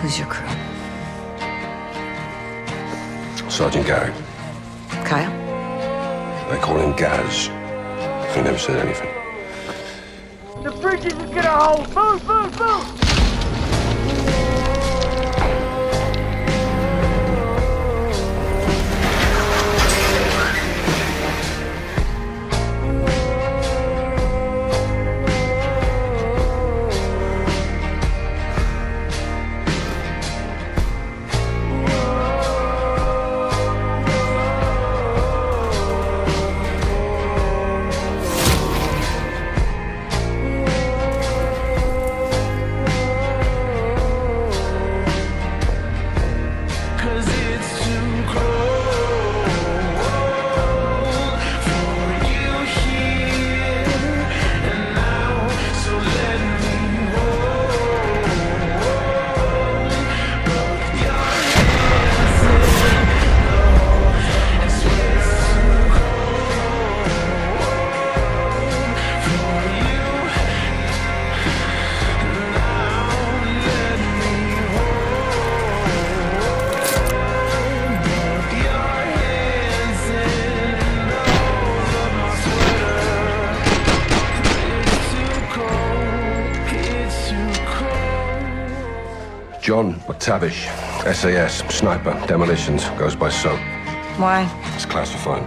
Who's your crew? Sergeant Garrett. Kyle? They call him Gaz. He never said anything. The bridges is gonna hold! Move, move, move! John McTavish, SAS, sniper, demolitions, goes by SOAP. Why? It's classified.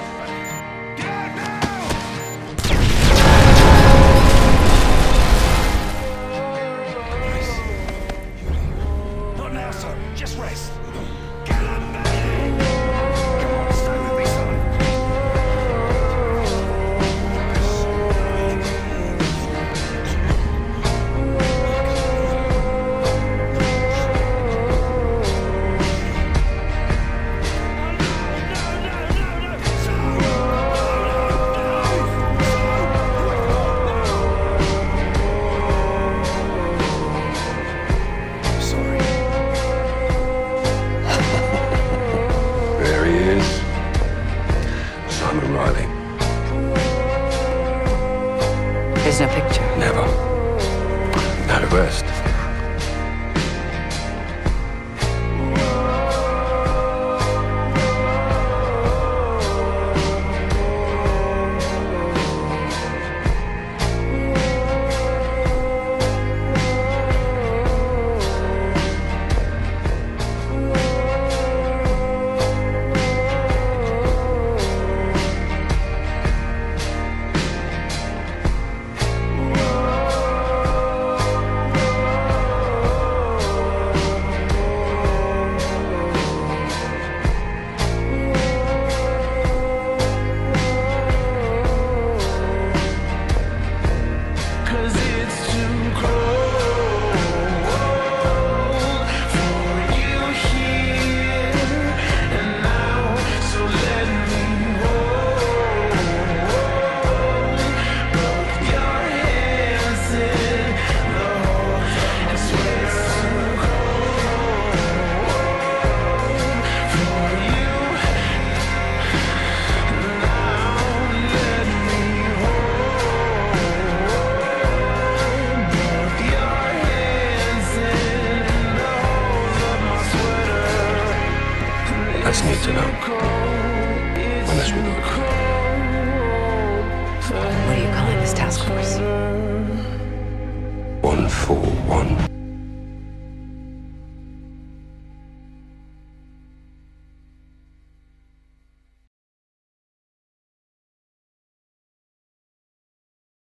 Not now, son. Just rest. Get up, baby! Come on, stay with me, son. Simon Riley. There's no picture. Never. Not a rest. That's neat to know. When this will do.